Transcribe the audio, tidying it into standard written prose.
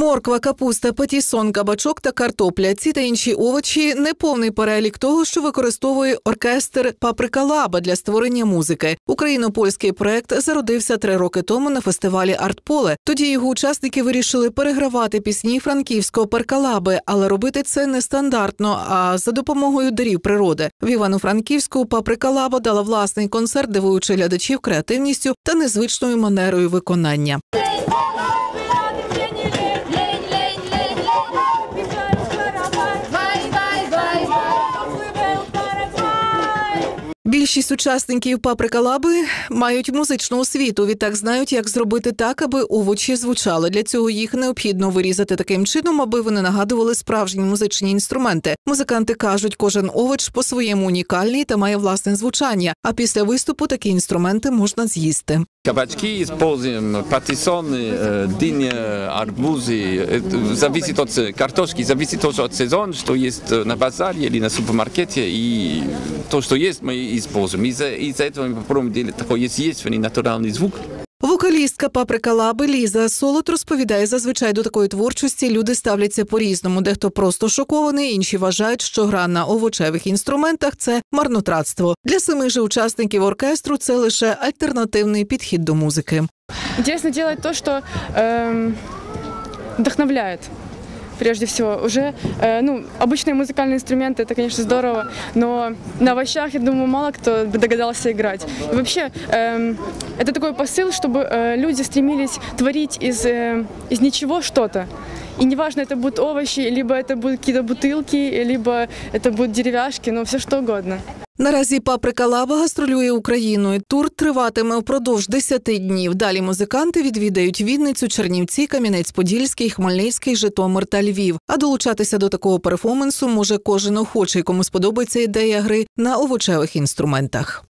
Морква, капуста, патіссон, кабачок та картопля – ці та інші овочі – неповний перелік того, що використовує оркестр «Паприка Лаба» для створення музики. Україно-польський проект зародився 3 роки тому на фестивалі «Артполе». Тоді його учасники вирішили перегравати пісні франківського перкалаби, але робити це не стандартно, а за допомогою дарів природи. В Івано-Франківську «Паприка Лаба» дала власний концерт, дивуючи глядачів креативністю та незвичною манерою виконання. Більшість учасників «Паприка Лаби» мають музичну освіту, відтак знають, як зробити так, аби овочі звучали. Для цього їх необхідно вирізати таким чином, аби вони нагадували справжні музичні інструменти. Музиканти кажуть, кожен овоч по-своєму унікальний та має власне звучання, а після виступу такі інструменти можна з'їсти. Кабачки используем, патиссоны, дыни, арбузы. Зависит от картошки, зависит тоже от сезона, что есть на базаре или на супермаркете. И то, что есть, мы используем. Из-за этого мы попробуем делать такой естественный, натуральный звук. Вокалістка «Паприка Лаби» Ліза Солод розповідає, зазвичай до такої творчості люди ставляться по-різному. Дехто просто шокований, інші вважають, що гра на овочевих інструментах – це марнотратство. Для самих же учасників оркестру це лише альтернативний підхід до музики. Интересно делать то, что вдохновляет. Прежде всего, уже, обычные музыкальные инструменты, это, конечно, здорово, но на овощах, я думаю, мало кто бы догадался играть. И вообще, это такой посыл, чтобы люди стремились творить из ничего что-то. И неважно, это будут овощи, либо это будут какие-то бутылки, либо это будут деревяшки, но все что угодно. Наразі «Паприка Лаба» гастролює Україною. Тур триватиме впродовж 10 днів. Далі музиканти відвідають Вінницю, Чернівці, Кам'янець-Подільський, Хмельницький, Житомир та Львів. А долучатися до такого перформансу може кожен охочий, кому сподобається ідея гри на овочевих інструментах.